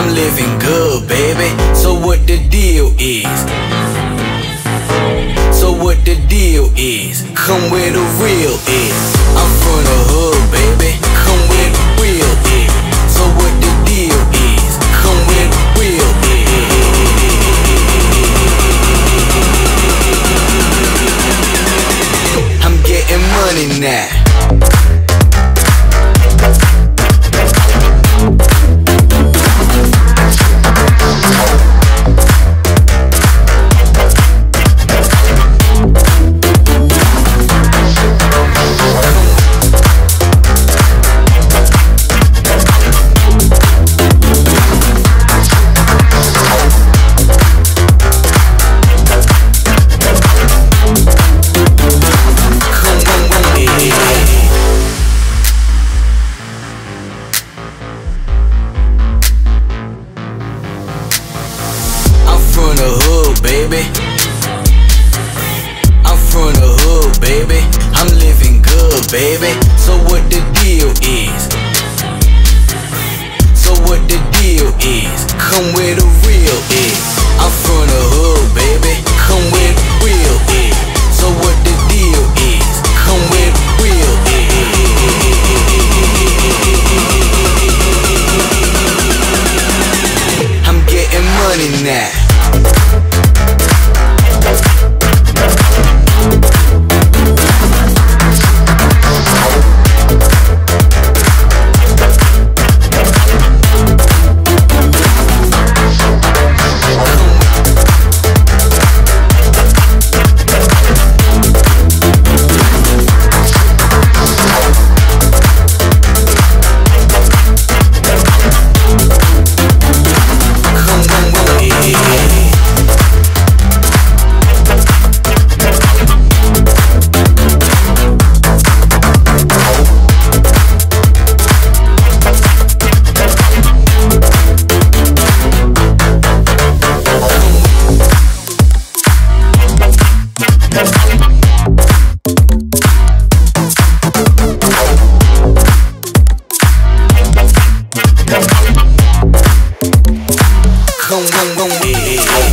I'm living good, baby. So what the deal is? So what the deal is? Come where the real is. I'm from the hood, baby. Come where the real is. So what the deal is? Come where the real is. I'm getting money now. From the hood, baby. I'm from the hood, baby. I'm living good, baby. So what the deal is? So what the deal is? Come where the real is. I'm from the hood, baby. Come where the real is. So what the deal is? Come where the real is. I'm getting money now. Come on,